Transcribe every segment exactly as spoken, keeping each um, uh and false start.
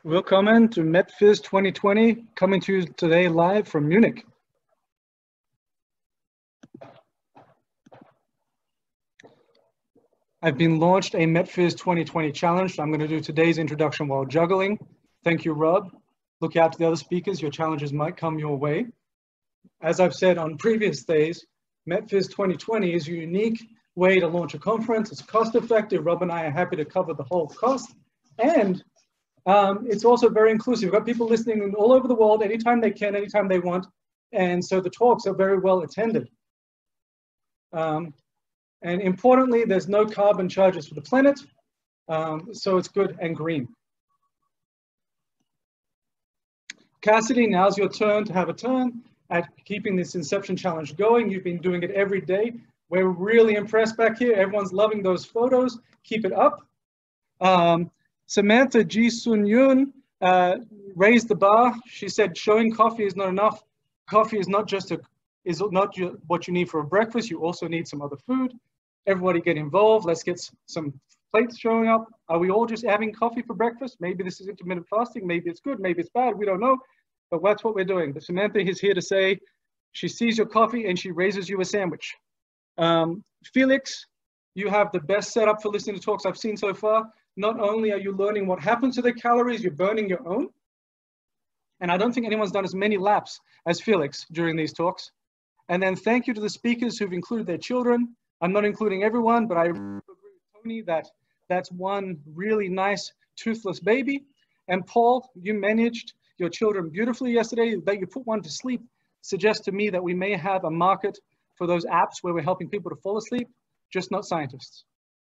Willkommen to MetPhys twenty twenty, coming to you today live from Munich. I've been launched a MetPhys twenty twenty challenge. I'm going to do today's introduction while juggling. Thank you, Rob. Look out to the other speakers. Your challenges might come your way. As I've said on previous days, MetPhys twenty twenty is a unique way to launch a conference. It's cost effective. Rob and I are happy to cover the whole cost. And um, it's also very inclusive. We've got people listening all over the world, anytime they can, anytime they want. And so the talks are very well attended. Um, and importantly, there's no carbon charges for the planet. Um, so it's good and green. Cassidy, now's your turn to have a turn at keeping this Inception Challenge going. You've been doing it every day. We're really impressed back here. Everyone's loving those photos. Keep it up. Um, Samantha Ji Sun Yoon uh, raised the bar. She said, showing coffee is not enough. Coffee is not just a, is not what you need for a breakfast. You also need some other food. Everybody get involved. Let's get some plates showing up. Are we all just having coffee for breakfast? Maybe this is intermittent fasting. Maybe it's good. Maybe it's bad. We don't know. But that's what we're doing. But Samantha is here to say she sees your coffee and she raises you a sandwich. Um, Felix, you have the best setup for listening to talks I've seen so far. Not only are you learning what happens to the calories, you're burning your own. And I don't think anyone's done as many laps as Felix during these talks. And then thank you to the speakers who've included their children. I'm not including everyone, but I agree with Tony that that's one really nice toothless baby. And Paul, you managed your children beautifully yesterday. That you put one to sleep suggests to me that we may have a market for those apps where we're helping people to fall asleep, just not scientists.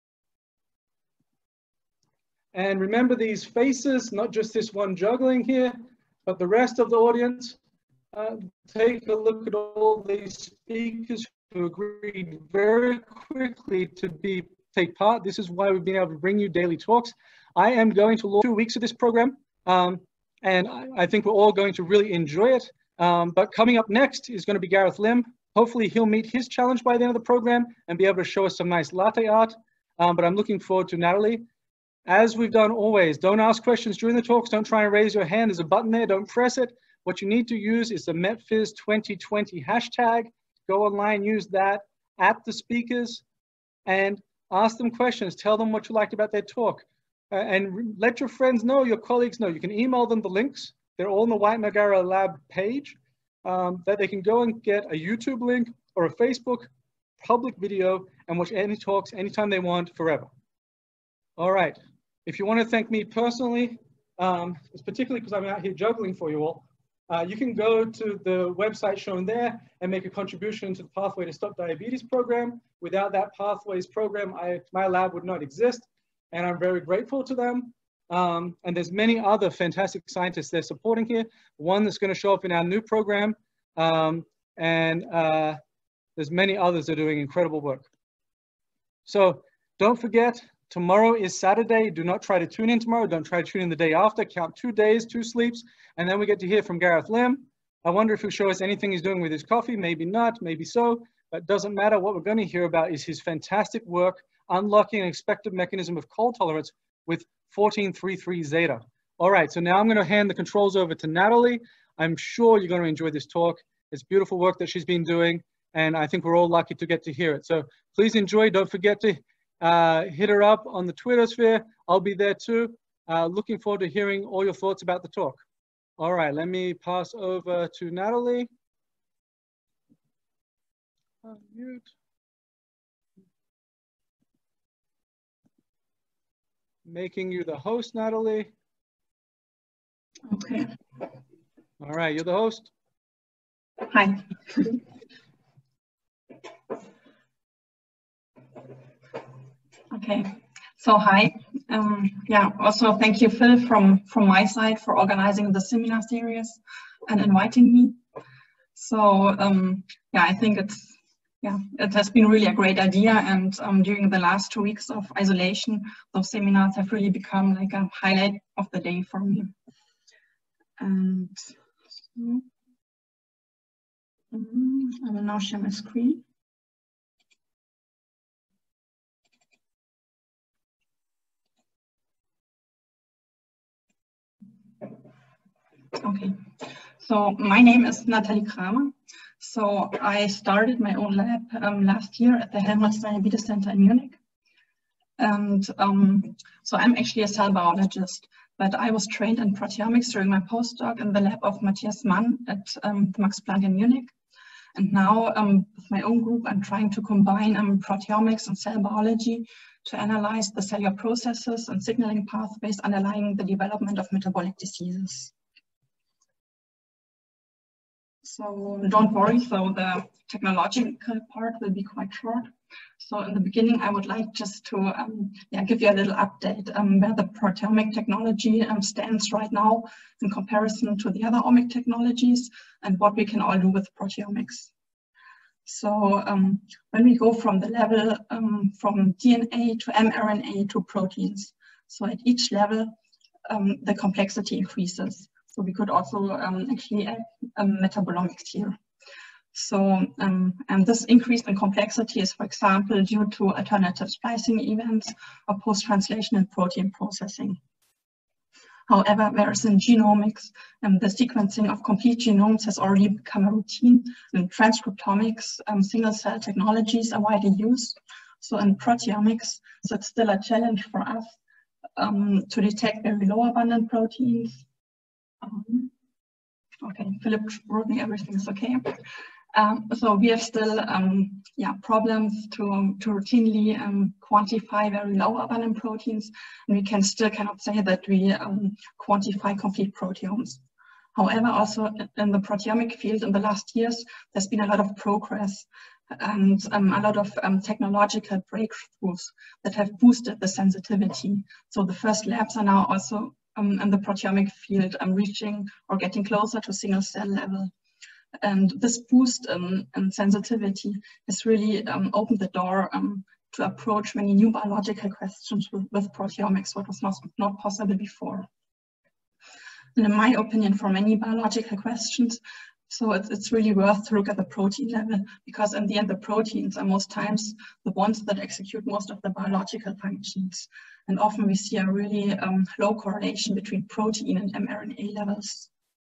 And remember these faces, not just this one juggling here, but the rest of the audience. Uh, take a look at all these speakers who agreed very quickly to be take part. This is why we've been able to bring you daily talks. I am going to launch two weeks of this program, um, and I, I think we're all going to really enjoy it. Um, but coming up next is going to be Gareth Lim. Hopefully he'll meet his challenge by the end of the program and be able to show us some nice latte art. Um, but I'm looking forward to Natalie. As we've done always, don't ask questions during the talks. Don't try and raise your hand. There's a button there. Don't press it. What you need to use is the MetPhys twenty twenty hashtag. Go online, use that at the speakers and ask them questions. Tell them what you liked about their talk. Uh, and let your friends know, your colleagues know. You can email them the links. They're all on the White Margara Lab page um, that they can go and get a YouTube link or a Facebook public video and watch any talks anytime they want forever. All right. If you want to thank me personally, um, it's particularly because I'm out here juggling for you all, uh, you can go to the website shown there and make a contribution to the Pathway to Stop Diabetes program. Without that Pathways program, I, my lab would not exist, and I'm very grateful to them. Um, and there's many other fantastic scientists they're supporting here. One that's going to show up in our new program, um, and uh, there's many others that are doing incredible work. So don't forget, tomorrow is Saturday. Do not try to tune in tomorrow. Don't try to tune in the day after. Count two days, two sleeps, and then we get to hear from Gareth Lim. I wonder if he'll show us anything he's doing with his coffee. Maybe not, maybe so, but it doesn't matter. What we're going to hear about is his fantastic work unlocking an expected mechanism of cold tolerance with fourteen thirty-three zeta. All right, so now I'm going to hand the controls over to Natalie. I'm sure you're going to enjoy this talk. It's beautiful work that she's been doing, and I think we're all lucky to get to hear it. So please enjoy. Don't forget to Uh, hit her up on the Twitter sphere. I'll be there too. Uh, looking forward to hearing all your thoughts about the talk. All right, let me pass over to Natalie. Unmute. Making you the host, Natalie. Okay. All right, you're the host. Hi. Okay, so hi. Um, yeah, also thank you, Phil, from, from my side for organizing the seminar series and inviting me. So um, yeah, I think it's, yeah, it has been really a great idea. And um, during the last two weeks of isolation, those seminars have really become like a highlight of the day for me. And so, um, I will now share my screen. Okay, so my name is Nathalie Kramer. So I started my own lab um, last year at the Helmholtz Diabetes Center in Munich. And um, so I'm actually a cell biologist, but I was trained in proteomics during my postdoc in the lab of Matthias Mann at um, the Max Planck in Munich. And now um, with my own group, I'm trying to combine um, proteomics and cell biology to analyze the cellular processes and signaling pathways underlying the development of metabolic diseases. So don't worry, so the technological part will be quite short. So in the beginning, I would like just to um, yeah, give you a little update um, where the proteomic technology um, stands right now in comparison to the other omic technologies and what we can all do with proteomics. So um, when we go from the level um, from D N A to mRNA to proteins, so at each level, um, the complexity increases. So we could also um, actually add um, metabolomics here. So, um, and this increase in complexity is, for example, due to alternative splicing events or post-translational protein processing. However, whereas in genomics, um, the sequencing of complete genomes has already become a routine, and transcriptomics, um, single-cell technologies are widely used. So in proteomics, so it's still a challenge for us um, to detect very low abundant proteins. Um, okay, Philip wrote me everything is okay. Um, so we have still um, yeah, problems to, to routinely um, quantify very low abundant proteins, and we can still cannot say that we um, quantify complete proteomes. However, also in the proteomic field in the last years, there's been a lot of progress and um, a lot of um, technological breakthroughs that have boosted the sensitivity. So the first labs are now also um, in the proteomic field um, reaching or getting closer to single cell level. And this boost um, in sensitivity has really um, opened the door um, to approach many new biological questions with, with proteomics, what was not, not possible before. And in my opinion, for many biological questions, so it's, it's really worth to look at the protein level, because in the end, the proteins are most times the ones that execute most of the biological functions. And often we see a really um, low correlation between protein and mRNA levels.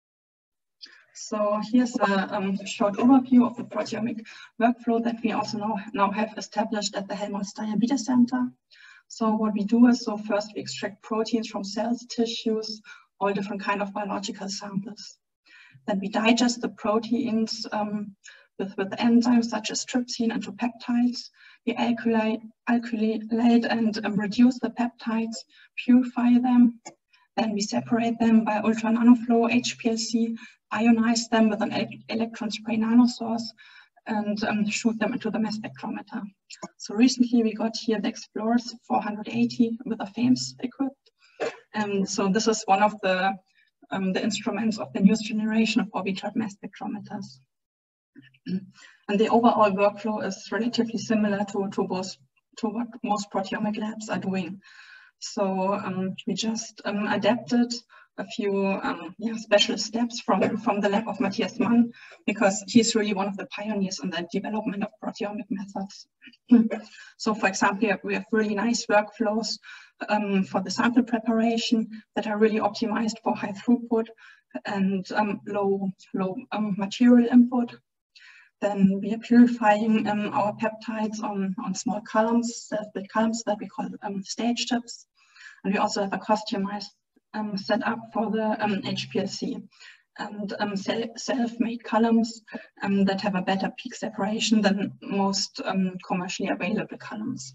So here's a um, short overview of the proteomic workflow that we also now, now have established at the Helmholtz Diabetes Center. So what we do is, so first we extract proteins from cells, tissues, all different kind of biological samples. Then we digest the proteins um, with, with enzymes such as trypsin into peptides. We alkylate, alkylate and um, reduce the peptides, purify them. Then we separate them by ultra nanoflow H P L C, ionize them with an electron spray nanosource, and um, shoot them into the mass spectrometer. So recently we got here the Explorers four hundred eighty with a FAMES equipped. And so this is one of the, um, the instruments of the newest generation of orbital mass spectrometers. And the overall workflow is relatively similar to, to, both, to what most proteomic labs are doing. So um, we just um, adapted a few um, yeah, special steps from, from the lab of Matthias Mann, because he's really one of the pioneers in the development of proteomic methods. So for example, we have really nice workflows um, for the sample preparation that are really optimized for high throughput and um, low, low um, material input. Then we are purifying um, our peptides on, on small columns, self-built columns that we call um, stage chips. And we also have a customized um, setup for the um, H P L C and um, self-made columns um, that have a better peak separation than most um, commercially available columns.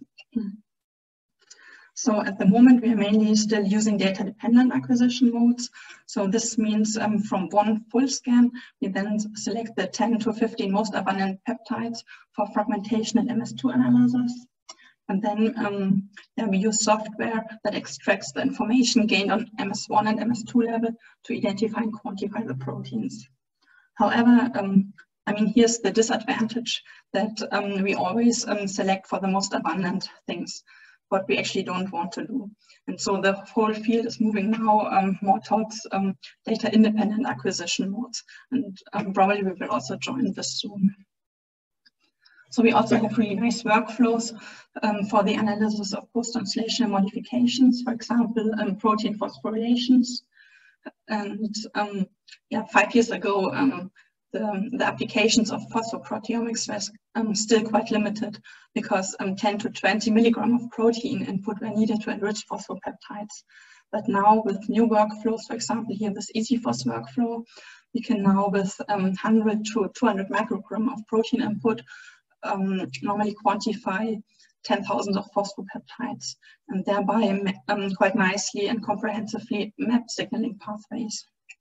So at the moment, we are mainly still using data-dependent acquisition modes. So this means um, from one full scan, we then select the ten to fifteen most abundant peptides for fragmentation and M S two analysis. And then um, yeah, we use software that extracts the information gained on M S one and M S two level to identify and quantify the proteins. However, um, I mean, here's the disadvantage that um, we always um, select for the most abundant things, what we actually don't want to do. And so the whole field is moving now um, more towards um, data-independent acquisition modes. And um, probably we will also join this soon. So we also have really nice workflows um, for the analysis of post-translational modifications, for example, um, protein phosphorylations. And um, yeah, five years ago, um, the, the applications of phosphoproteomics were um, still quite limited because um, ten to twenty milligram of protein input were needed to enrich phosphopeptides. But now with new workflows, for example, here this EasyPhos workflow, we can now with um, one hundred to two hundred microgram of protein input um, normally quantify ten thousand of phosphopeptides and thereby um, quite nicely and comprehensively map signaling pathways.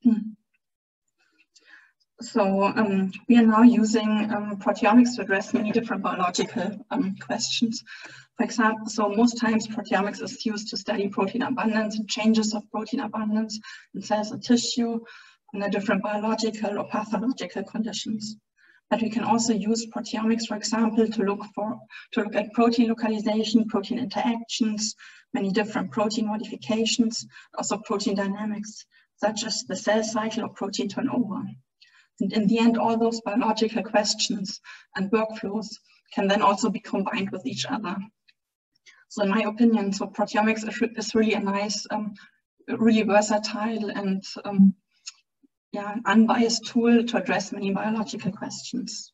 So um, we are now using um, proteomics to address many different biological um, questions. For example, so most times proteomics is used to study protein abundance and changes of protein abundance in cells and tissue under different biological or pathological conditions. But we can also use proteomics, for example, to look for to look at protein localization, protein interactions, many different protein modifications, also protein dynamics, such as the cell cycle or protein turnover. And in the end, all those biological questions and workflows can then also be combined with each other. So in my opinion, so proteomics is really a nice, um, really versatile and um, yeah, unbiased tool to address many biological questions.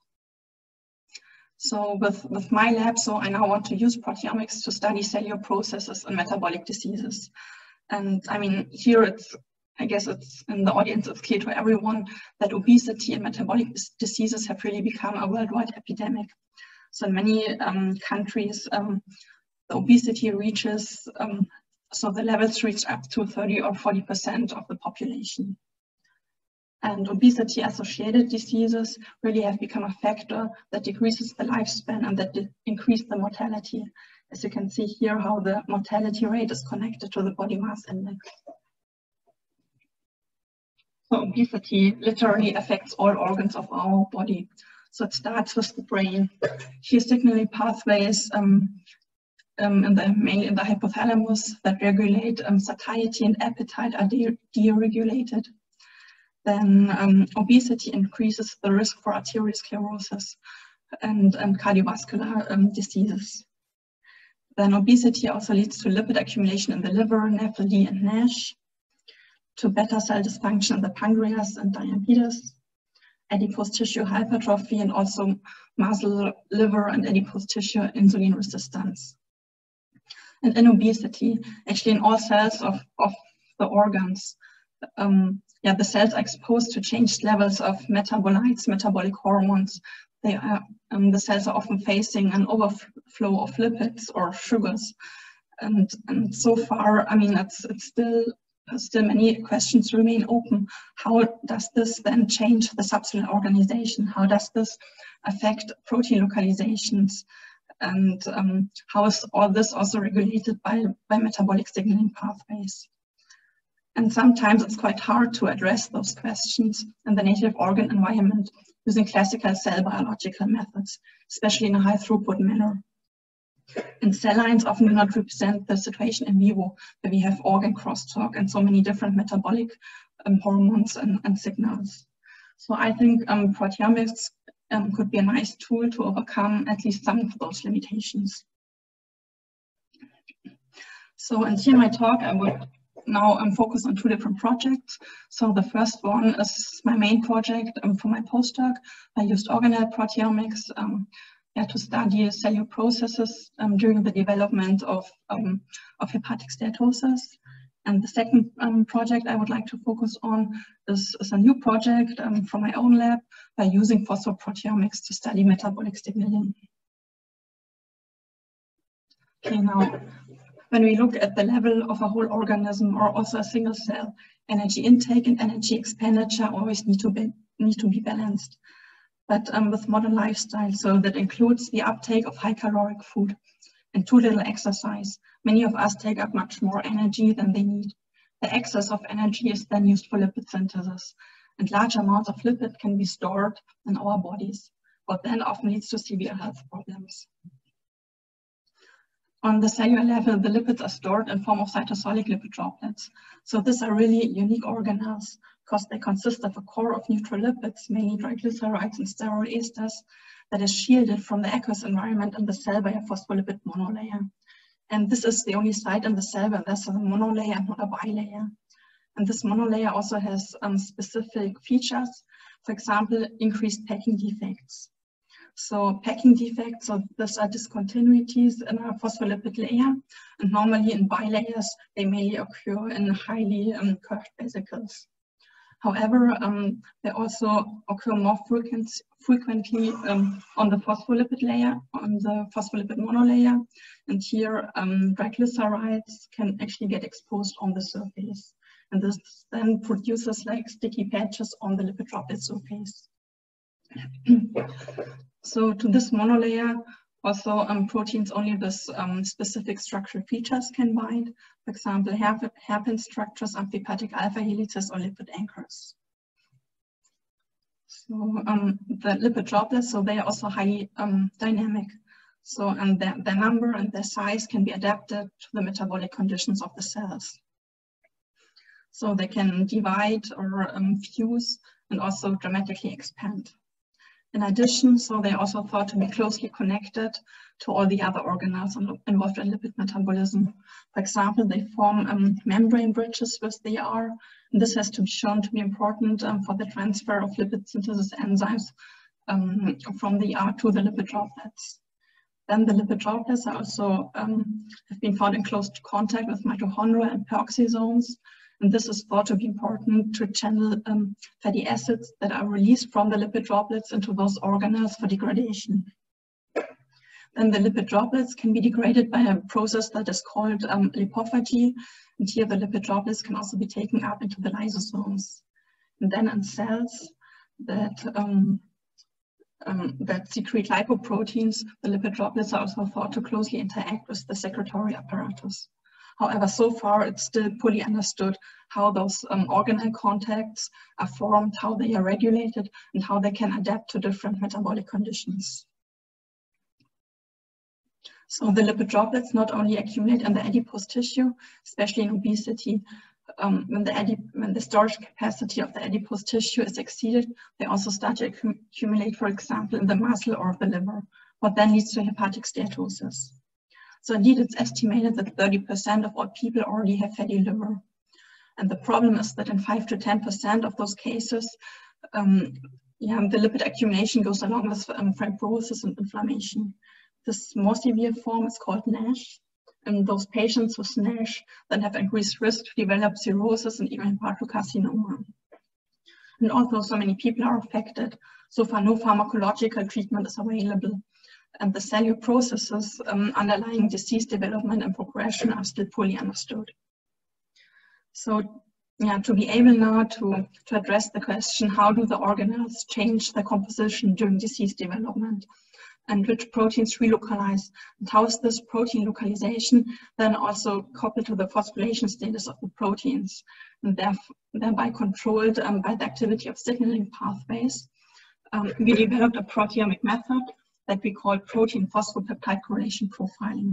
So with, with my lab, so I now want to use proteomics to study cellular processes and metabolic diseases. And I mean, here it's, I guess it's in the audience, it's clear to everyone that obesity and metabolic diseases have really become a worldwide epidemic. So in many um, countries, um, the obesity reaches, um, so the levels reach up to thirty or forty percent of the population. And obesity-associated diseases really have become a factor that decreases the lifespan and that increase the mortality. As you can see here, how the mortality rate is connected to the body mass index. So obesity literally affects all organs of our body. So it starts with the brain. Here signaling pathways um, um, in the mainly in the hypothalamus that regulate um, satiety and appetite are de deregulated. Then um, obesity increases the risk for arteriosclerosis and, and cardiovascular um, diseases. Then obesity also leads to lipid accumulation in the liver, N A F L D and NASH, to beta cell dysfunction in the pancreas and diabetes, adipose tissue hypertrophy, and also muscle, liver, and adipose tissue insulin resistance. And in obesity, actually in all cells of, of the organs, um, yeah, the cells are exposed to changed levels of metabolites, metabolic hormones. They are, um, the cells are often facing an overflow of lipids or sugars. And, and so far, I mean, it's, it's still, still many questions remain open. How does this then change the subcellular organization? How does this affect protein localizations? And um, how is all this also regulated by, by metabolic signaling pathways? And sometimes it's quite hard to address those questions in the native organ environment using classical cell biological methods, especially in a high throughput manner. And cell lines often do not represent the situation in vivo, where we have organ crosstalk and so many different metabolic um, hormones and, and signals. So I think um, proteomics um, could be a nice tool to overcome at least some of those limitations. So in here in my talk, I would now I'm focused on two different projects. So the first one is my main project um, for my postdoc. I used organelle proteomics um, yeah, to study cellular processes um, during the development of, um, of hepatic steatosis. And the second um, project I would like to focus on is, is a new project um, from my own lab by using phosphoproteomics to study metabolic signaling. Okay, now, when we look at the level of a whole organism or also a single cell, energy intake and energy expenditure always need to be, need to be balanced. But um, with modern lifestyle, so that includes the uptake of high caloric food and too little exercise, many of us take up much more energy than they need. The excess of energy is then used for lipid synthesis, and large amounts of lipid can be stored in our bodies, what then often leads to severe health problems. On the cellular level, the lipids are stored in form of cytosolic lipid droplets. So these are really unique organelles because they consist of a core of neutral lipids, mainly triglycerides and steroid esters, that is shielded from the aqueous environment in the cell by a phospholipid monolayer. And this is the only site in the cell where there's a monolayer and not a bilayer. And this monolayer also has um, specific features, for example, increased packing defects. So packing defects, so these are discontinuities in a phospholipid layer, and normally in bilayers, they mainly occur in highly um, curved vesicles. However, um, they also occur more frequent, frequently um, on the phospholipid layer, on the phospholipid monolayer, and here um, triglycerides can actually get exposed on the surface. And this then produces like sticky patches on the lipid droplet surface. So to this monolayer, also um, proteins only with um, specific structural features can bind. For example, hair, hairpin structures, amphipathic alpha helices, or lipid anchors. So um, the lipid droplets, so they are also highly um, dynamic. So and their, their number and their size can be adapted to the metabolic conditions of the cells. So they can divide or um, fuse and also dramatically expand. In addition, so they are also thought to be closely connected to all the other organelles involved in lipid metabolism. For example, they form um, membrane bridges with the R, and this has to be shown to be important um, for the transfer of lipid synthesis enzymes um, from the R to the lipid droplets. Then the lipid droplets are also um, have been found in close contact with mitochondria and peroxisomes. And this is thought to be important to channel um, fatty acids that are released from the lipid droplets into those organelles for degradation. Then the lipid droplets can be degraded by a process that is called um, lipophagy. And here the lipid droplets can also be taken up into the lysosomes. And then in cells that, um, um, that secrete lipoproteins, the lipid droplets are also thought to closely interact with the secretory apparatus. However, so far it's still poorly understood how those um, organelle contacts are formed, how they are regulated, and how they can adapt to different metabolic conditions. So the lipid droplets not only accumulate in the adipose tissue, especially in obesity, um, when, the adip when the storage capacity of the adipose tissue is exceeded, they also start to accumulate, for example, in the muscle or the liver, what then leads to hepatic steatosis. So indeed, it's estimated that thirty percent of all people already have fatty liver. And the problem is that in five to ten percent of those cases, um, yeah, the lipid accumulation goes along with um, fibrosis and inflammation. This more severe form is called NASH. And those patients with NASH then have increased risk to develop cirrhosis and even hepatocarcinoma. And although so many people are affected, so far no pharmacological treatment is available. And the cellular processes um, underlying disease development and progression are still poorly understood. So, yeah, to be able now to, to address the question, how do the organelles change their composition during disease development, and which proteins relocalize, and how is this protein localization then also coupled to the phosphorylation status of the proteins, and thereby controlled um, by the activity of signaling pathways. Um, we developed a proteomic method that we call protein phosphopeptide correlation profiling.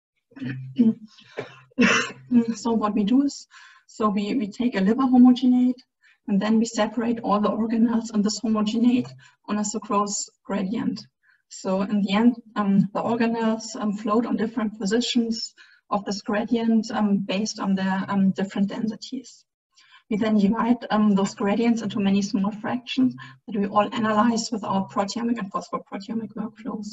So what we do is, so we, we take a liver homogenate, and then we separate all the organelles in this homogenate on a sucrose gradient. So in the end, um, the organelles um, float on different positions of this gradient um, based on their um, different densities. We then divide um, those gradients into many small fractions that we all analyze with our proteomic and phosphoproteomic workflows.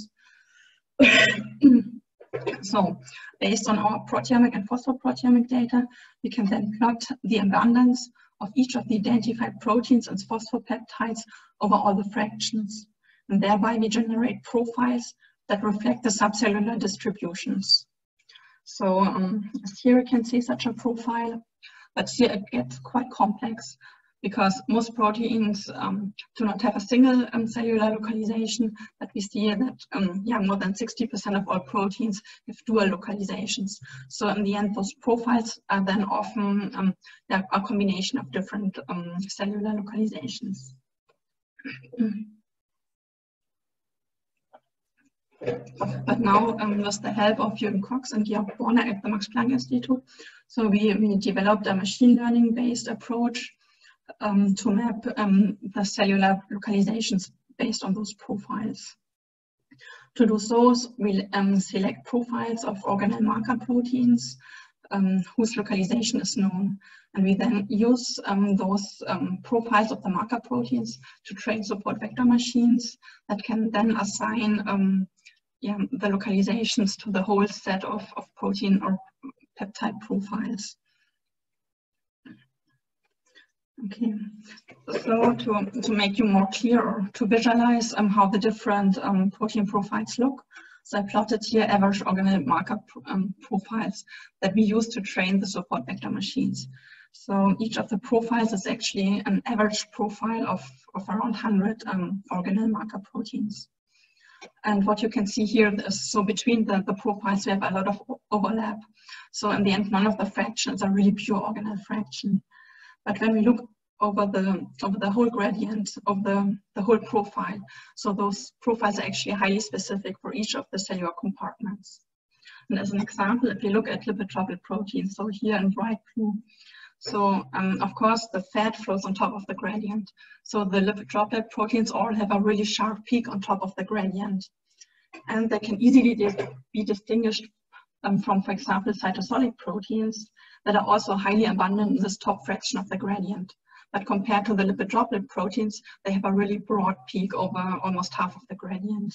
So based on our proteomic and phosphoproteomic data, we can then plot the abundance of each of the identified proteins and phosphopeptides over all the fractions. And thereby we generate profiles that reflect the subcellular distributions. So um, as here you can see such a profile. But here it gets quite complex because most proteins um, do not have a single um, cellular localization, but we see that um, yeah, more than sixty percent of all proteins have dual localizations. So in the end, those profiles are then often um, yeah, a combination of different um, cellular localizations. But now, um, with the help of Jürgen Cox and Georg Borner at the Max Planck Institute, so we, we developed a machine learning based approach um, to map um, the cellular localizations based on those profiles. To do so, we um, select profiles of organelle marker proteins um, whose localization is known. And we then use um, those um, profiles of the marker proteins to train support vector machines that can then assign um, yeah, the localizations to the whole set of, of protein or peptide profiles. Okay, so to, to make you more clear or to visualize um, how the different um, protein profiles look, so I plotted here average organelle marker um, profiles that we use to train the support vector machines. So each of the profiles is actually an average profile of, of around one hundred um, organelle marker proteins. And what you can see here is, so between the, the profiles we have a lot of overlap. So in the end, none of the fractions are really pure organelle fraction. But when we look over the over the whole gradient of the, the whole profile, so those profiles are actually highly specific for each of the cellular compartments. And as an example, if you look at lipid droplet proteins, so here in bright blue, so um, of course the fat flows on top of the gradient. So the lipid droplet proteins all have a really sharp peak on top of the gradient. And they can easily be distinguished um, from, for example, cytosolic proteins that are also highly abundant in this top fraction of the gradient. But compared to the lipid droplet proteins, they have a really broad peak over almost half of the gradient.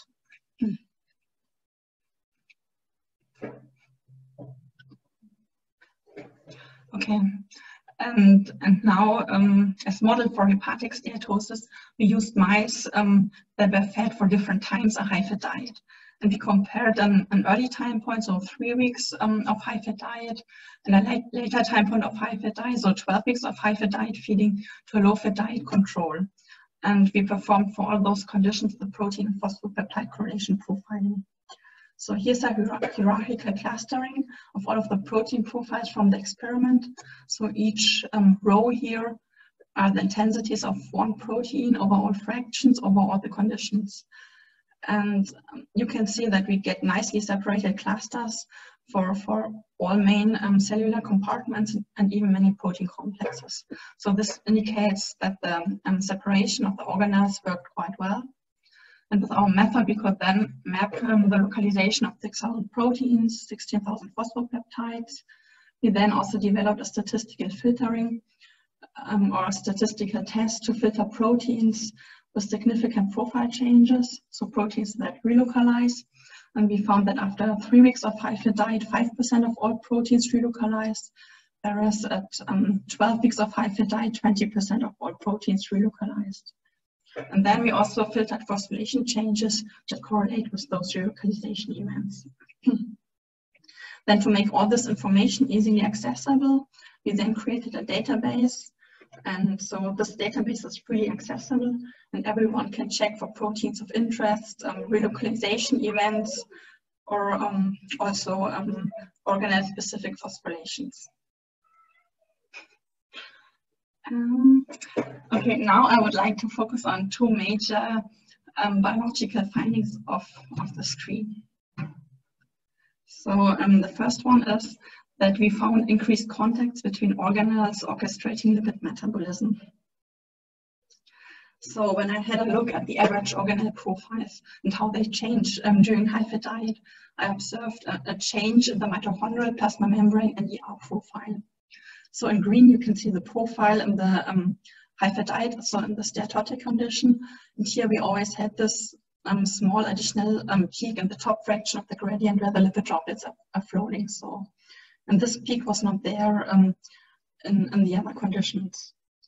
Okay, and, and now um, as model for hepatic steatosis, we used mice um, that were fed for different times a high-fat diet. And we compared an, an early time point, so three weeks um, of high-fat diet, and a late, later time point of high-fat diet, so twelve weeks of high-fat diet feeding to a low-fat diet control. And we performed for all those conditions the protein and phosphopeptide correlation profiling. So here's a hierarchical clustering of all of the protein profiles from the experiment. So each um, row here are the intensities of one protein over all fractions over all the conditions. And you can see that we get nicely separated clusters for, for all main um, cellular compartments and even many protein complexes. So this indicates that the um, separation of the organelles worked quite well. And with our method, we could then map um, the localization of six thousand proteins, sixteen thousand phosphopeptides. We then also developed a statistical filtering um, or a statistical test to filter proteins with significant profile changes, so proteins that relocalize. And we found that after three weeks of high-fat diet, five percent of all proteins relocalized, whereas at um, twelve weeks of high-fat diet, twenty percent of all proteins relocalized. And then we also filtered phosphorylation changes that correlate with those relocalization events. Then to make all this information easily accessible, we then created a database. And so this database is freely accessible and everyone can check for proteins of interest, um, relocalization events, or um, also um, organelle-specific phosphorylations. Um, okay, now I would like to focus on two major um, biological findings of, of the screen. So um, the first one is that we found increased contacts between organelles orchestrating lipid metabolism. So when I had a look at the average organelle profiles and how they change um, during high-fat diet, I observed a, a change in the mitochondrial plasma membrane and E R profile. So in green, you can see the profile in the um, high-fat diet, so in the steatotic condition. And here we always had this um, small additional um, peak in the top fraction of the gradient where the lipid droplets are, are floating. So, and this peak was not there um, in, in the other conditions.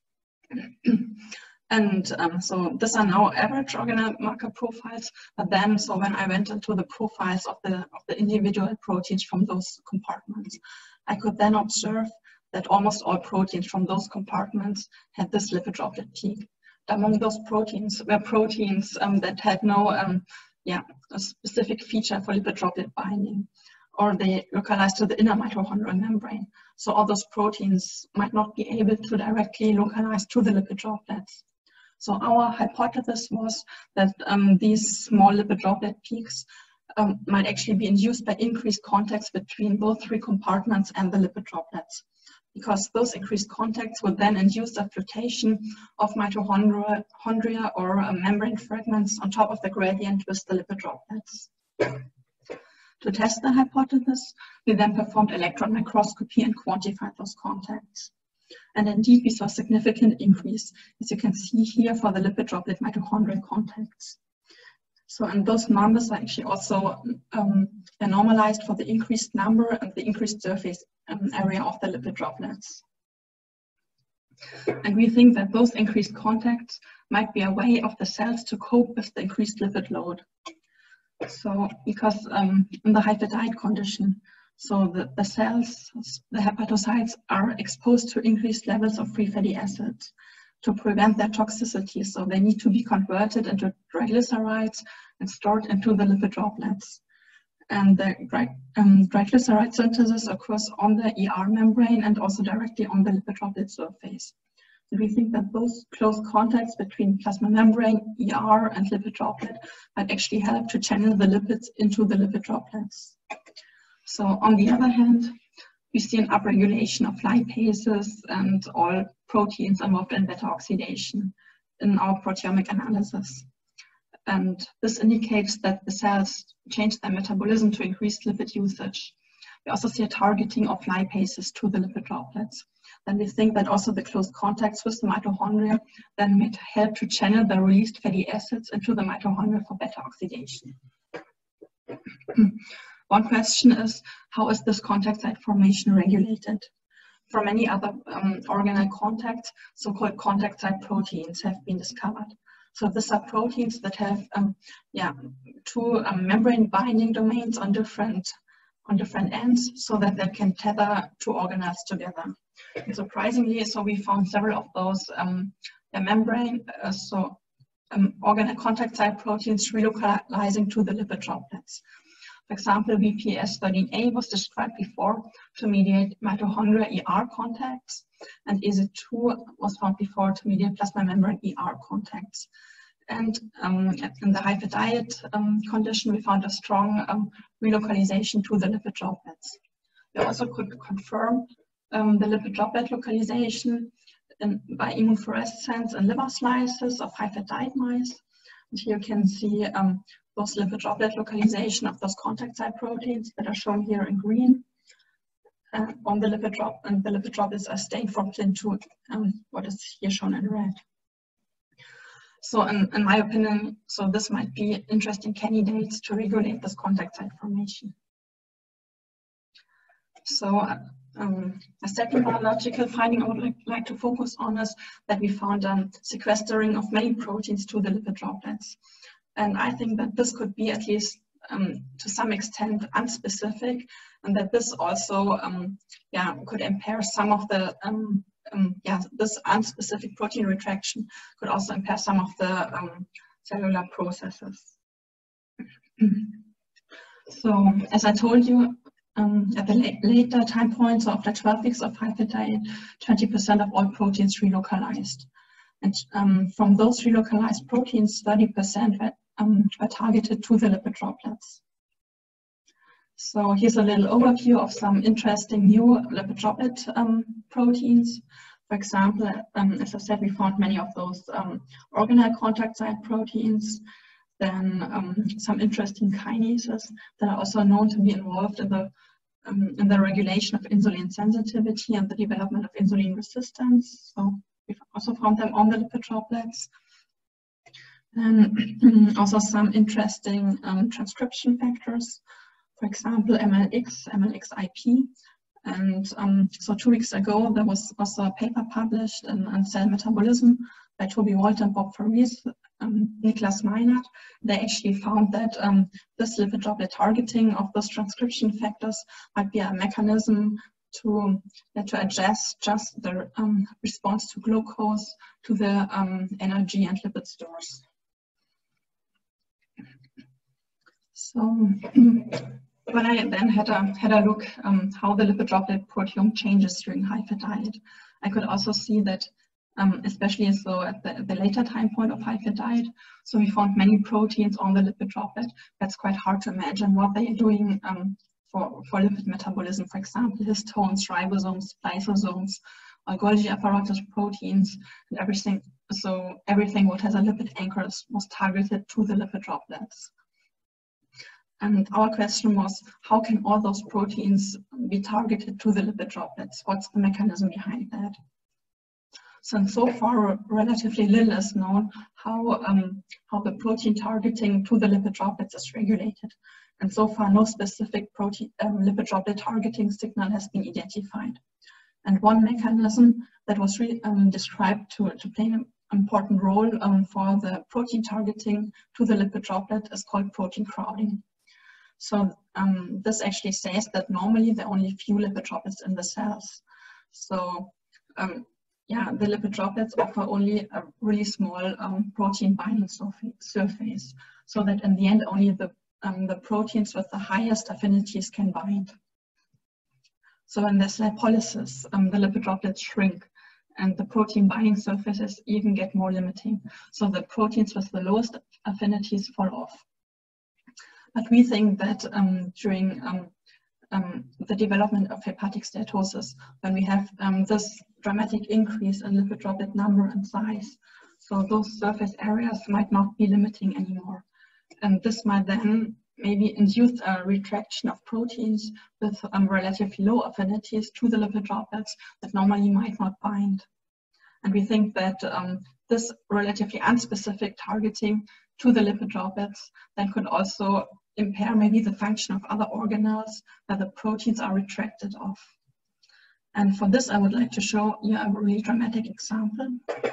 And um, so these are now average organelle marker profiles. But then, so when I went into the profiles of the, of the individual proteins from those compartments, I could then observe that almost all proteins from those compartments had this lipid droplet peak. Among those proteins were proteins um, that had no um, yeah, a specific feature for lipid droplet binding, or they localized to the inner mitochondrial membrane. So all those proteins might not be able to directly localize to the lipid droplets. So our hypothesis was that um, these small lipid droplet peaks um, might actually be induced by increased contacts between those three compartments and the lipid droplets, because those increased contacts would then induce the flotation of mitochondria or uh, membrane fragments on top of the gradient with the lipid droplets. To test the hypothesis, we then performed electron microscopy and quantified those contacts. And indeed, we saw a significant increase, as you can see here, for the lipid droplet mitochondrial contacts. So, and those numbers are actually also um, normalized for the increased number and the increased surface um, area of the lipid droplets. And we think that those increased contacts might be a way of the cells to cope with the increased lipid load. So, because um, in the hyperdide condition, so the, the cells, the hepatocytes are exposed to increased levels of free fatty acids to prevent their toxicity. So they need to be converted into triglycerides and stored into the lipid droplets. And the um, triglyceride synthesis occurs on the E R membrane and also directly on the lipid droplet surface. So we think that those close contacts between plasma membrane, E R, and lipid droplet might actually help to channel the lipids into the lipid droplets. So on the other hand, we see an upregulation of lipases and all proteins involved in beta oxidation in our proteomic analysis. And this indicates that the cells change their metabolism to increase lipid usage. We also see a targeting of lipases to the lipid droplets. Then we think that also the close contacts with the mitochondria then might help to channel the released fatty acids into the mitochondria for beta oxidation. One question is, how is this contact site formation regulated? For many other um, organelle contacts, so-called contact site proteins have been discovered. So these are proteins that have um, yeah, two um, membrane binding domains on different, on different ends so that they can tether two organelles together. And surprisingly, so we found several of those um, the membrane, uh, so um, organelle contact site proteins relocalizing to the lipid droplets. For example, V P S thirteen A was described before to mediate mitochondria E R contacts, and E Z I two was found before to mediate plasma membrane E R contacts. And um, in the hyperdiet um, condition, we found a strong um, relocalization to the lipid droplets. We also could confirm um, the lipid droplet localization in, by immunofluorescence and liver slices of hyperdiet mice. And here you can see um, those lipid droplet localization of those contact site proteins that are shown here in green uh, on the lipid drop, and the lipid droplets are stained for P L I N two, um, what is here shown in red. So in, in my opinion, so this might be interesting candidates to regulate this contact site formation. So um, a second biological finding I would like, like to focus on is that we found um, sequestering of many proteins to the lipid droplets. And I think that this could be at least um, to some extent unspecific, and that this also um, yeah, could impair some of the, um, um, yeah, this unspecific protein retraction could also impair some of the um, cellular processes. So as I told you, um, at the late, later time points, so after twelve weeks of hyperdiet, twenty percent of all proteins relocalized. And um, from those relocalized proteins, thirty percent were, um, were targeted to the lipid droplets. So here's a little overview of some interesting new lipid droplet um, proteins. For example, um, as I said, we found many of those um, organelle contact site proteins. Then um, some interesting kinases that are also known to be involved in the um, in the regulation of insulin sensitivity and the development of insulin resistance. So we've also found them on the lipid droplets. And also some interesting um, transcription factors, for example, M L X, M L X I P. And um, so two weeks ago, there was also a paper published in, in Cell Metabolism by Toby Walter and Bob Faris, um, Niklas Meinert. They actually found that um, this lipid droplet targeting of those transcription factors might be a mechanism to, uh, to adjust just the um, response to glucose to the um, energy and lipid stores. So when I then had a, had a look um, how the lipid droplet proteome changes during hyperdiet, I could also see that um, especially so at the, the later time point of hyperdiet, so we found many proteins on the lipid droplet. That's quite hard to imagine what they are doing um, for, for lipid metabolism, for example, histones, ribosomes, lysosomes, or Golgi apparatus proteins, and everything. So everything what has a lipid anchor was targeted to the lipid droplets. And our question was, how can all those proteins be targeted to the lipid droplets? What's the mechanism behind that? So, so far, relatively little is known how, um, how the protein targeting to the lipid droplets is regulated. And so far, no specific protein, um, lipid droplet targeting signal has been identified. And one mechanism that was re, um, described to, to play an important role um, for the protein targeting to the lipid droplet is called protein crowding. So um, this actually says that normally there are only a few lipid droplets in the cells. So um, yeah, the lipid droplets offer only a really small um, protein binding surface, so that in the end only the, um, the proteins with the highest affinities can bind. So when there's lipolysis, um, the lipid droplets shrink and the protein binding surfaces even get more limiting. So the proteins with the lowest affinities fall off. But we think that um, during um, um, the development of hepatic steatosis, when we have um, this dramatic increase in lipid droplet number and size, so those surface areas might not be limiting anymore. And this might then maybe induce a retraction of proteins with um, relatively low affinities to the lipid droplets that normally might not bind. And we think that um, this relatively unspecific targeting to the lipid droplets then could also impair maybe the function of other organelles that the proteins are retracted off. And for this, I would like to show you a really dramatic example.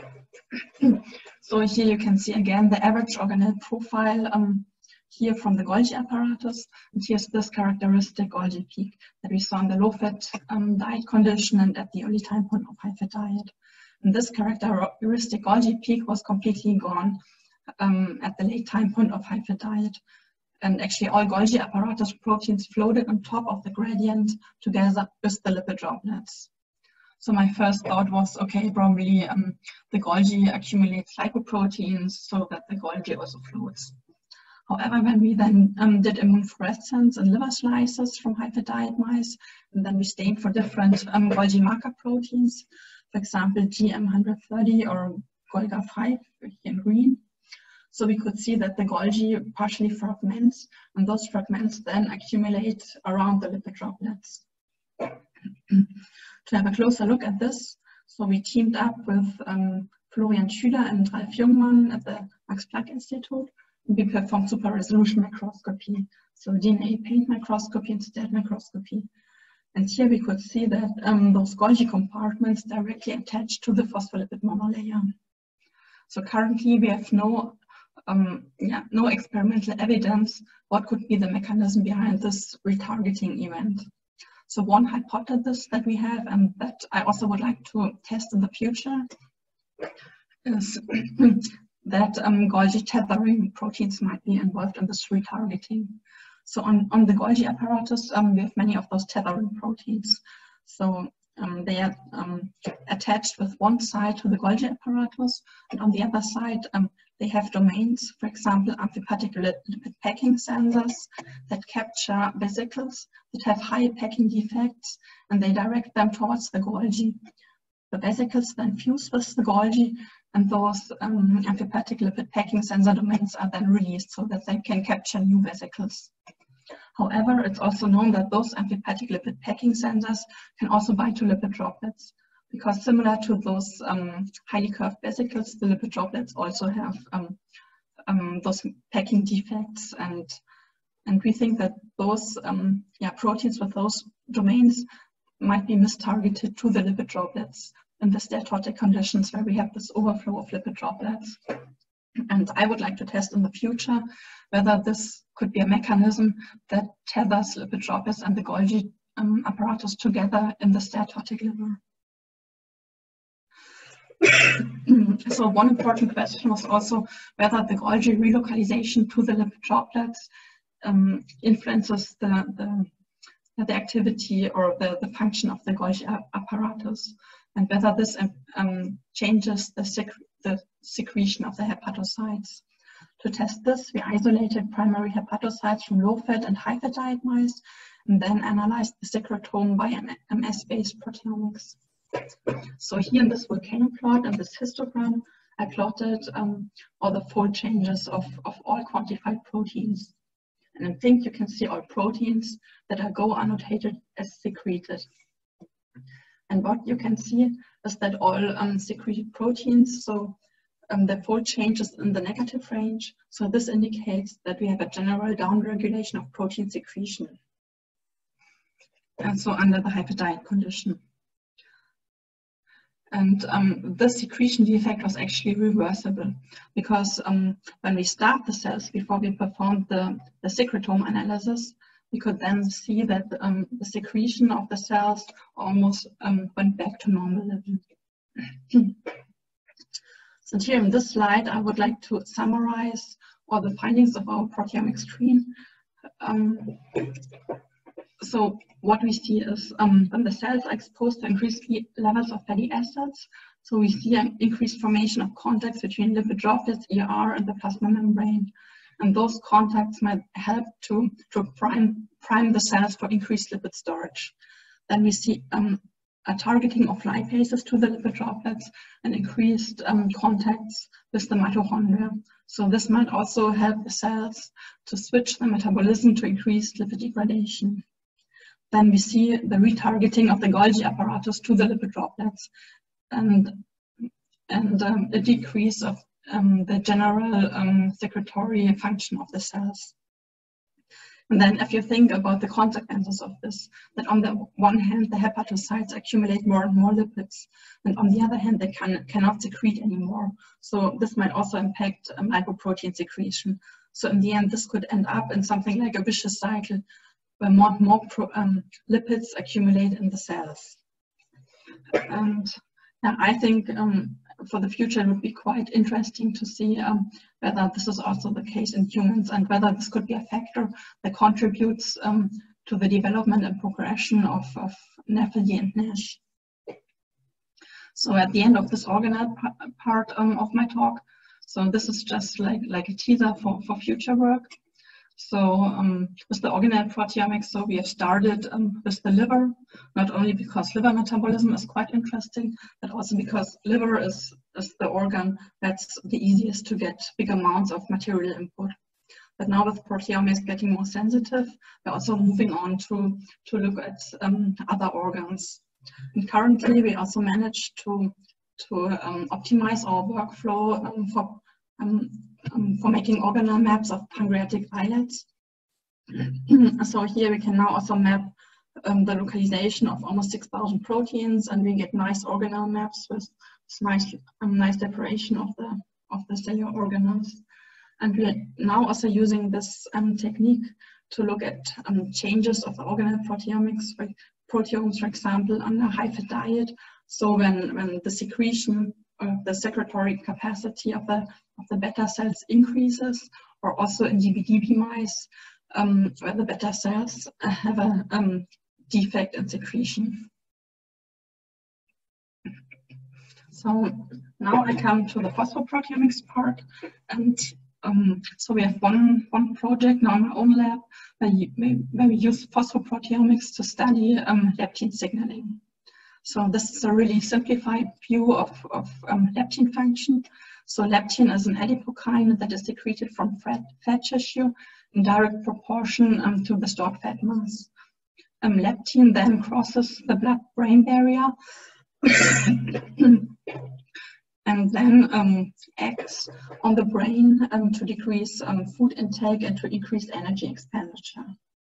So here you can see again the average organelle profile um, here from the Golgi apparatus. And here's this characteristic Golgi peak that we saw in the low-fat um, diet condition and at the early time point of high-fat diet. And this characteristic Golgi peak was completely gone um, at the late time point of high-fat diet. And actually all Golgi apparatus proteins floated on top of the gradient together with the lipid droplets. So my first thought was, okay, probably um, the Golgi accumulates lipoproteins so that the Golgi also floats. However, when we then um, did immunofluorescence and liver slices from high-fat diet mice, and then we stained for different um, Golgi marker proteins, for example, G M one thirty or Golgi five here in green. So we could see that the Golgi partially fragments, and those fragments then accumulate around the lipid droplets. To have a closer look at this, so we teamed up with um, Florian Schüler and Ralf Jungmann at the Max Planck Institute. We performed super resolution microscopy, so D N A paint microscopy and stat microscopy. And here we could see that um, those Golgi compartments directly attached to the phospholipid monolayer. So currently we have no, um, yeah, no experimental evidence what could be the mechanism behind this retargeting event. So one hypothesis that we have, and that I also would like to test in the future, is that um, Golgi tethering proteins might be involved in this retargeting. So on, on the Golgi apparatus, um, we have many of those tethering proteins. So um, they are um, attached with one side to the Golgi apparatus, and on the other side, um, they have domains, for example, amphiparticulate lipid packing sensors that capture vesicles that have high packing defects, and they direct them towards the Golgi. The vesicles then fuse with the Golgi, and those um, amphiparticulate lipid packing sensor domains are then released so that they can capture new vesicles. However, it's also known that those amphiparticulate lipid packing sensors can also bind to lipid droplets, because similar to those um, highly curved vesicles, the lipid droplets also have um, um, those packing defects, and and we think that those um, yeah, proteins with those domains might be mistargeted to the lipid droplets in the steatotic conditions where we have this overflow of lipid droplets. And I would like to test in the future whether this could be a mechanism that tethers lipid droplets and the Golgi um, apparatus together in the steatotic liver. So one important question was also whether the Golgi relocalization to the lipid droplets um, influences the, the, the activity or the, the function of the Golgi apparatus, and whether this um, changes the, sec the secretion of the hepatocytes. To test this, we isolated primary hepatocytes from low-fat and high-fat diet mice, and then analyzed the secretome by M S-based proteomics. So here in this volcano plot and this histogram, I plotted um, all the fold changes of, of all quantified proteins. And in pink, you can see all proteins that are Go annotated as secreted. And what you can see is that all um, secreted proteins, so um, the fold changes in the negative range. So this indicates that we have a general downregulation of protein secretion. And so under the hyperdiet condition. And um, this secretion defect was actually reversible because um, when we start the cells before we performed the, the secretome analysis, we could then see that um, the secretion of the cells almost um, went back to normal level. So here in this slide, I would like to summarize all the findings of our proteomic screen. Um, So what we see is um, when the cells are exposed to increased levels of fatty acids, so we see an increased formation of contacts between lipid droplets, E R, and the plasma membrane. And those contacts might help to, to prime, prime the cells for increased lipid storage. Then we see um, a targeting of lipases to the lipid droplets and increased um, contacts with the mitochondria. So this might also help the cells to switch the metabolism to increased lipid degradation. Then we see the retargeting of the Golgi apparatus to the lipid droplets and, and um, a decrease of um, the general um, secretory function of the cells. And then if you think about the consequences of this, that on the one hand, the hepatocytes accumulate more and more lipids, and on the other hand, they can, cannot secrete anymore. So this might also impact um, lipoprotein secretion. So in the end, this could end up in something like a vicious cycle where more and more pro, um, lipids accumulate in the cells. And yeah, I think um, for the future it would be quite interesting to see um, whether this is also the case in humans and whether this could be a factor that contributes um, to the development and progression of, of N A F L D and NASH. So at the end of this organelle part um, of my talk, so this is just like, like a teaser for, for future work. So um, with the organelle proteomics, so we have started um, with the liver, not only because liver metabolism is quite interesting, but also because liver is, is the organ that's the easiest to get big amounts of material input. But now with proteomics getting more sensitive, we're also moving on to, to look at um, other organs. And currently we also managed to, to um, optimize our workflow um, for um, Um, for making organelle maps of pancreatic islets. So here we can now also map um, the localization of almost six thousand proteins, and we get nice organelle maps with nice, um, nice separation of the, of the cellular organelles. And we are now also using this um, technique to look at um, changes of the organelle proteomics, like proteomes, for example, under high-fat diet. So when, when the secretion of the secretory capacity of the of the beta cells increases, or also in D B D P mice, um, where the beta cells have a um, defect in secretion. So now I come to the phosphoproteomics part, and um, so we have one, one project now in my own lab where, you, where we use phosphoproteomics to study um, leptin signaling. So this is a really simplified view of, of um, leptin function. So leptin is an adipokine that is secreted from fat, fat tissue in direct proportion um, to the stored fat mass. Um, leptin then crosses the blood-brain barrier and then um, acts on the brain um, to decrease um, food intake and to increase energy expenditure.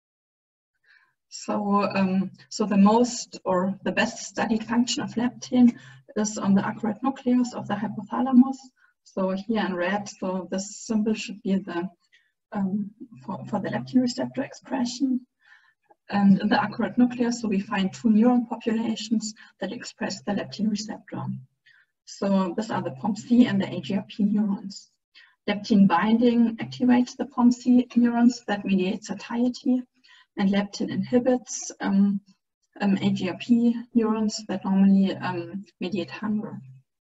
So, um, so the most or the best studied function of leptin is on the arcuate nucleus of the hypothalamus. So here in red, so this symbol should be the um, for, for the leptin receptor expression. And in the arcuate nucleus, so we find two neuron populations that express the leptin receptor. So these are the P O M C and the A G R P neurons. Leptin binding activates the P O M C neurons that mediate satiety, and leptin inhibits um, um, A G R P neurons that normally um, mediate hunger.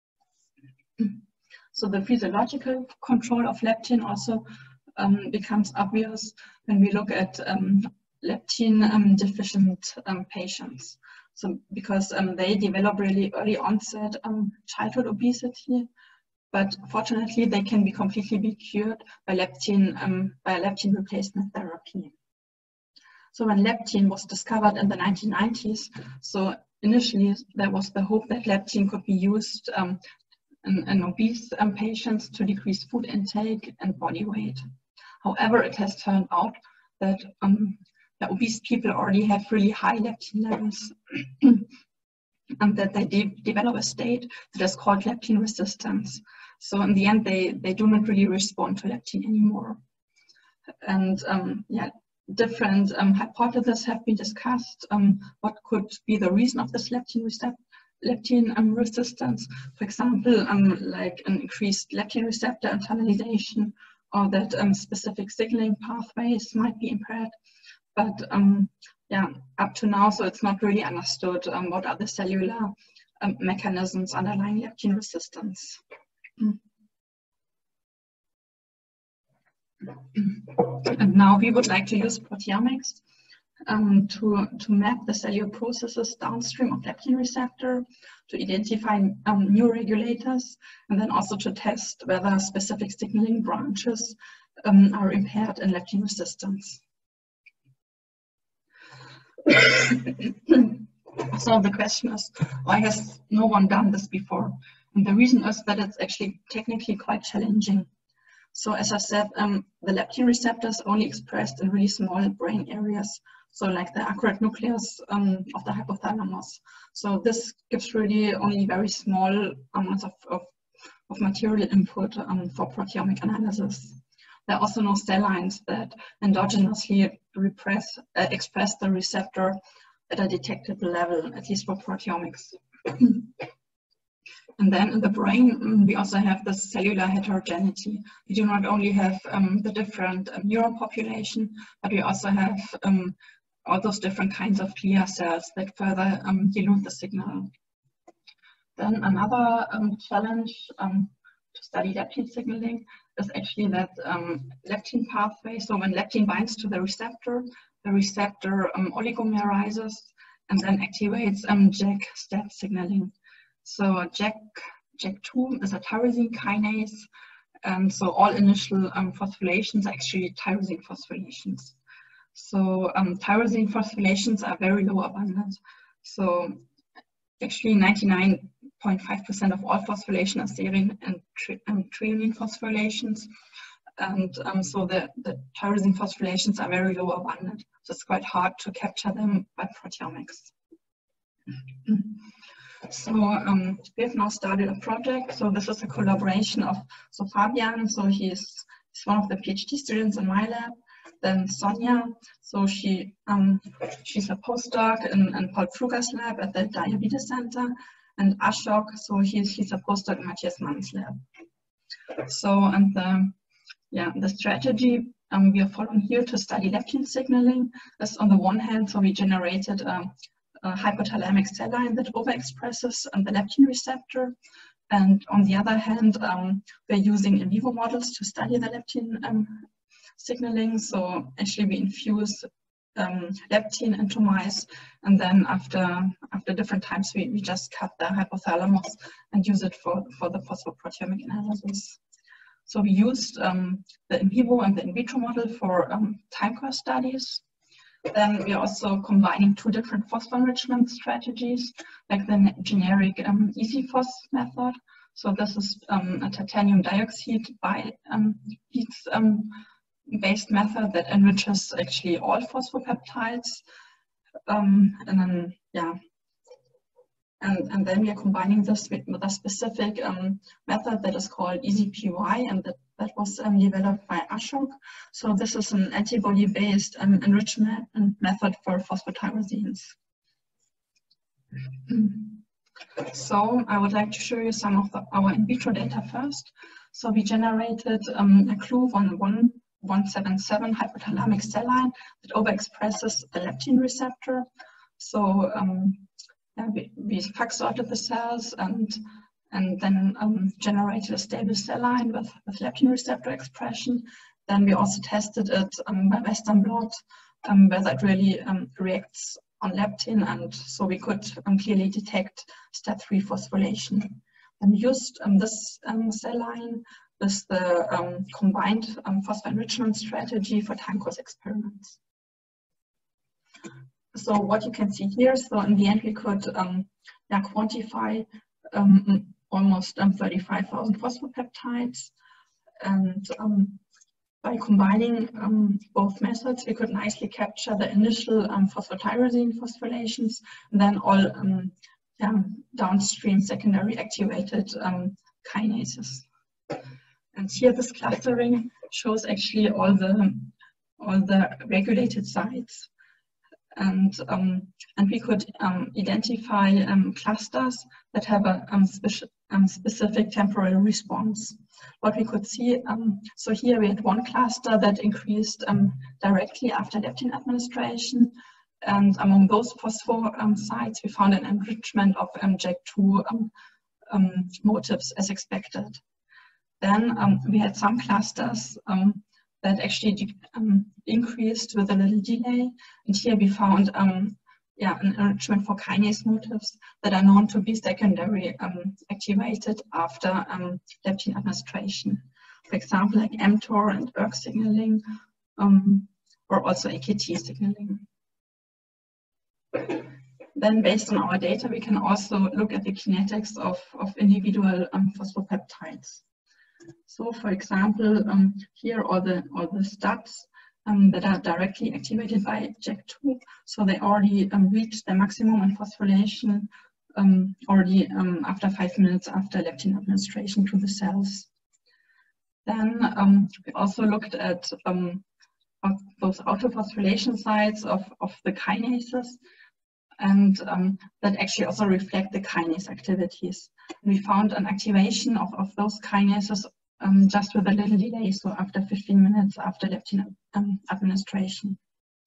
So the physiological control of leptin also um, becomes obvious when we look at um, leptin um, deficient um, patients. So because um, they develop really early onset um, childhood obesity, but fortunately they can be completely be cured by leptin, um, by leptin replacement therapy. So when leptin was discovered in the nineteen nineties, so initially there was the hope that leptin could be used um, in, in obese um, patients to decrease food intake and body weight. However, it has turned out that um, the obese people already have really high leptin levels and that they de develop a state that is called leptin resistance. So in the end, they, they do not really respond to leptin anymore. And um, yeah, different um, hypotheses have been discussed. Um, what could be the reason of this leptin receptor? leptin um, resistance, for example, um, like an increased leptin receptor internalization, or that um, specific signaling pathways might be impaired. But um, yeah, up to now, so it's not really understood um, what are the cellular um, mechanisms underlying leptin resistance. And now we would like to use proteomics um, to, to map the cellular processes downstream of leptin receptor, to identify um, new regulators, and then also to test whether specific signaling branches um, are impaired in leptin resistance. So the question is, why has no one done this before? And the reason is that it's actually technically quite challenging. So as I said, um, the leptin receptor is only expressed in really small brain areas, so like the accurate nucleus um, of the hypothalamus. So this gives really only very small amounts of, of, of material input um, for proteomic analysis. There are also no cell lines that endogenously repress, uh, express the receptor at a detectable level, at least for proteomics. And then in the brain, we also have the cellular heterogeneity. We do not only have um, the different um, neuron population, but we also have um, all those different kinds of glia cells that further um, dilute the signal. Then another um, challenge um, to study leptin signaling is actually that um, leptin pathway, so when leptin binds to the receptor, the receptor um, oligomerizes and then activates um, J A K-STAT signaling. So J A K, J A K two is a tyrosine kinase, and so all initial um, phosphorylations are actually tyrosine phosphorylations. So um, tyrosine phosphorylations are very low abundant. So actually ninety-nine point five percent of all phosphorylation are serine and threonine phosphorylations. And um, so the, the tyrosine phosphorylations are very low abundant. So it's quite hard to capture them by proteomics. So um, we have now started a project. So this is a collaboration of so Fabian. So he's, he's one of the PhD students in my lab. Then Sonia. So she um, she's a postdoc in, in Paul Pfluger's lab at the Diabetes Center. And Ashok. So he's he's a postdoc in Matthias Mann's lab. So and the yeah the strategy um, we are following here to study leptin signaling is on the one hand. So we generated um, a hypothalamic cell line that overexpresses um, the leptin receptor, and on the other hand, um, we're using in vivo models to study the leptin um, signaling. So actually, we infuse um, leptin into mice, and then after after different times, we, we just cut the hypothalamus and use it for for the phosphoproteomic analysis. So we used um, the in vivo and the in vitro model for um, time course studies. Then we are also combining two different phospho-enrichment strategies, like the generic um, EasyPhos method. So this is um, a titanium dioxide by um, beads um, based method that enriches actually all phosphopeptides. Um, and then, yeah, and, and then we are combining this with, with a specific um, method that is called EasyPy, and that, that was um, developed by Ashok. So this is an antibody-based um, enrichment method for phosphotyrosines. So I would like to show you some of the, our in vitro data first. So we generated um, a C L U one seven seven hypothalamic cell line that overexpresses the leptin receptor. So um, yeah, we, we FACS sorted the cells and and then um, generated a stable cell line with, with leptin receptor expression. Then we also tested it um, by Western blot, um, whether it really um, reacts on leptin, and so we could um, clearly detect STAT three phosphorylation. um, used um, this um, cell line with the um, combined um, phosphoenrichment strategy for time course experiments. So what you can see here, so in the end we could um, yeah, quantify um, almost um, thirty-five thousand phosphopeptides, and um, by combining um, both methods we could nicely capture the initial um, phosphotyrosine phosphorylations and then all um, yeah, downstream secondary activated um, kinases. And here this clustering shows actually all the, all the regulated sites. And, um, and we could um, identify um, clusters that have a um, speci um, specific temporal response. What we could see, um, so here we had one cluster that increased um, directly after leptin administration. And among those phosphor um, sites, we found an enrichment of um, J A K two um, um, motifs as expected. Then um, we had some clusters um, that actually um, increased with a little delay. And here we found um, yeah, an enrichment for kinase motifs that are known to be secondary um, activated after um, leptin administration. For example, like mTOR and ERK signaling, um, or also A K T signaling. Then based on our data, we can also look at the kinetics of, of individual um, phosphopeptides. So for example, um, here are the, are the stats um, that are directly activated by J A K two. So they already um, reached their maximum in phosphorylation um, already um, after five minutes after leptin administration to the cells. Then um, we also looked at um, those autophosphorylation sites of, of the kinases, and um, that actually also reflect the kinase activities. We found an activation of, of those kinases um, just with a little delay, so after fifteen minutes after leptin um, administration.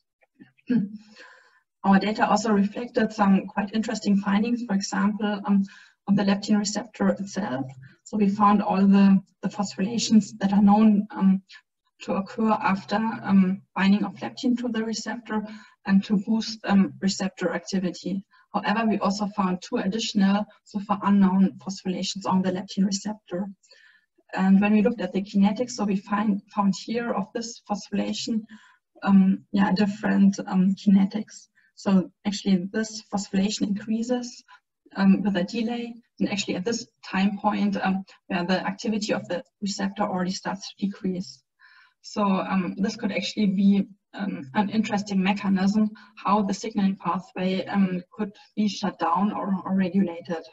Our data also reflected some quite interesting findings, for example, um, on the leptin receptor itself. So we found all the, the phosphorylations that are known um, to occur after um, binding of leptin to the receptor and to boost um, receptor activity. However, we also found two additional, so far unknown phosphorylations on the leptin receptor. And when we looked at the kinetics, so we find, found here of this phosphorylation, um, yeah, different um, kinetics. So actually this phosphorylation increases um, with a delay, and actually at this time point um, where the activity of the receptor already starts to decrease. So um, this could actually be um, an interesting mechanism how the signaling pathway um, could be shut down or, or regulated.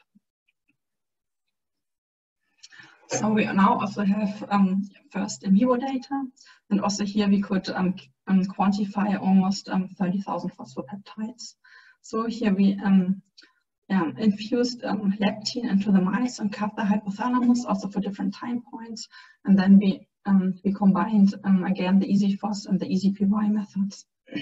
So we now also have um, first in vivo data, and also here we could um, um, quantify almost um, thirty thousand phosphopeptides. So here we um, yeah, infused um, leptin into the mice and cut the hypothalamus also for different time points, and then we Um, we combined um, again the EasyPhos and the EasyPy methods.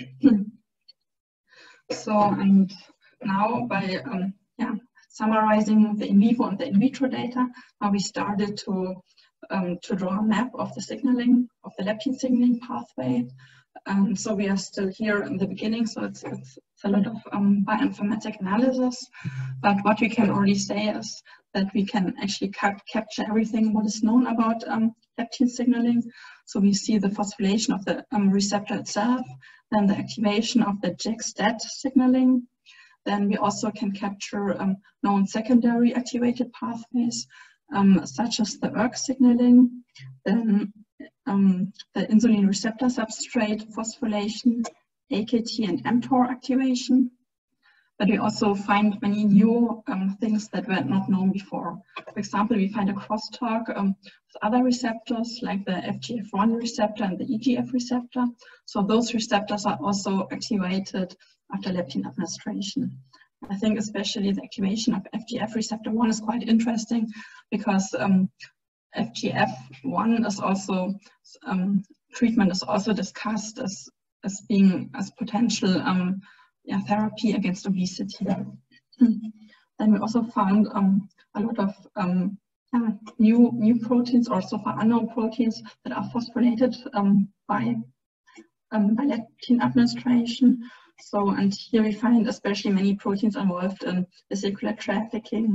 So and now by um, yeah, summarizing the in vivo and the in vitro data, now we started to um, to draw a map of the signaling of the leptin signaling pathway. Um, so we are still here in the beginning, so it's, it's, it's a lot of um, bioinformatic analysis. But what we can already say is that we can actually cap capture everything what is known about um, leptin signaling. So we see the phosphorylation of the um, receptor itself, then the activation of the J A K-STAT signaling. Then we also can capture um, known secondary activated pathways, um, such as the ERK signaling, then um, the insulin receptor substrate phosphorylation, A K T and mTOR activation. But we also find many new um, things that were not known before. For example, we find a crosstalk um, with other receptors like the F G F one receptor and the E G F receptor. So those receptors are also activated after leptin administration. I think especially the activation of F G F receptor one is quite interesting because um, F G F one is also, um, treatment is also discussed as, as being as potential um, yeah, therapy against obesity. Then we also found um, a lot of um, yeah, new, new proteins or so far unknown proteins that are phosphorylated um, by, um, by leptin administration. So, and here we find especially many proteins involved in vesicular trafficking,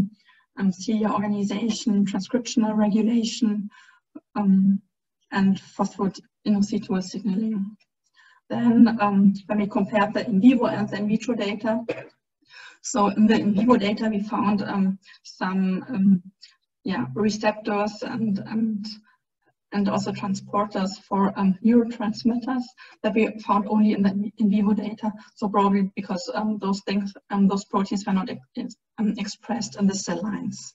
um, cilia organization, transcriptional regulation, um, and phosphoinositol signaling. Then um, when we compared the in vivo and the in vitro data, so in the in vivo data we found um, some um, yeah, receptors and, and, and also transporters for um, neurotransmitters that we found only in the in vivo data. So probably because um, those things, um, those proteins were not ex um, expressed in the cell lines.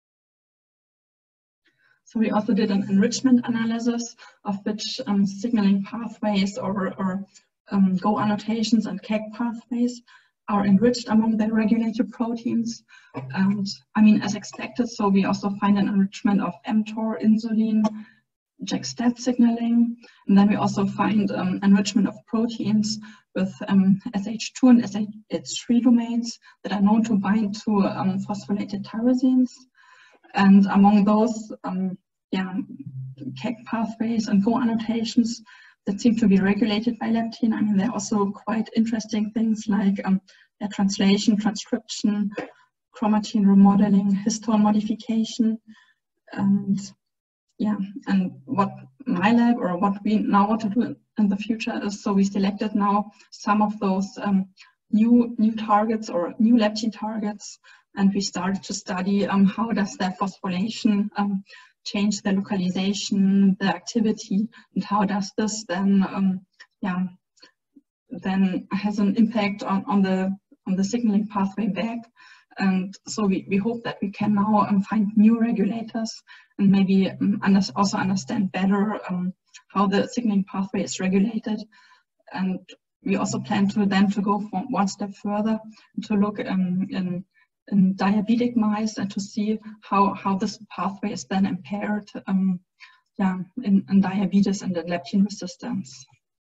So we also did an enrichment analysis of which um, signaling pathways or, or um, Go annotations and C A G pathways are enriched among the regulated proteins. And I mean, as expected, so we also find an enrichment of mTOR, insulin, J A K-STAT signaling. And then we also find um, enrichment of proteins with um, S H two and S H three domains that are known to bind to um, phosphorylated tyrosines. And among those, um, yeah, C A G pathways and Go annotations that seem to be regulated by leptin. I mean, there are also quite interesting things like um, yeah, translation, transcription, chromatin remodeling, histone modification, and yeah, and what my lab or what we now want to do in the future is, so we selected now some of those um, new new targets or new leptin targets. And we started to study um, how does their phosphorylation um, change the localization, the activity, and how does this then, um, yeah, then has an impact on, on the on the signaling pathway back. And so we, we hope that we can now um, find new regulators and maybe um, under, also understand better um, how the signaling pathway is regulated. And we also plan to then to go from one step further to look um, in in diabetic mice and to see how, how this pathway is then impaired um, yeah, in, in diabetes and in leptin resistance.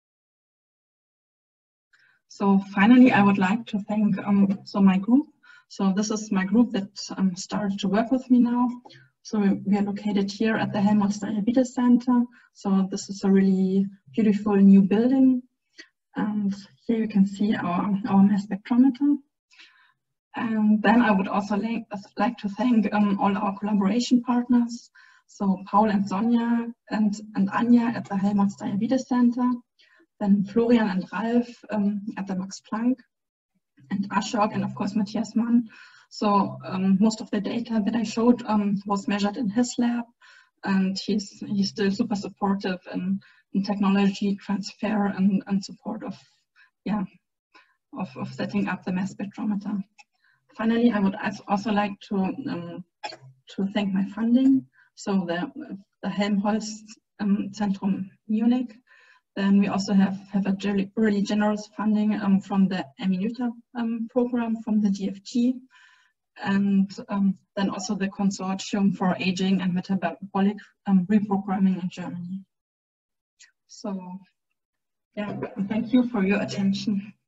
So finally, I would like to thank um, so my group. So this is my group that um, started to work with me now. So we are located here at the Helmholtz Diabetes Center. So this is a really beautiful new building. And here you can see our, our mass spectrometer. And then I would also like, like to thank um, all our collaboration partners. So Paul and Sonja and, and Anja at the Helmholtz Diabetes Center, then Florian and Ralf um, at the Max Planck, and Ashok and of course Matthias Mann. So um, most of the data that I showed um, was measured in his lab, and he's, he's still super supportive in, in technology transfer and, and support of, yeah, of, of setting up the mass spectrometer. Finally, I would also like to, um, to thank my funding. So the, the Helmholtz um, Zentrum Munich. Then we also have, have a really generous funding um, from the Aminuta um, program from the D F G. And um, then also the Consortium for Aging and Metabolic um, Reprogramming in Germany. So, yeah, thank you for your attention.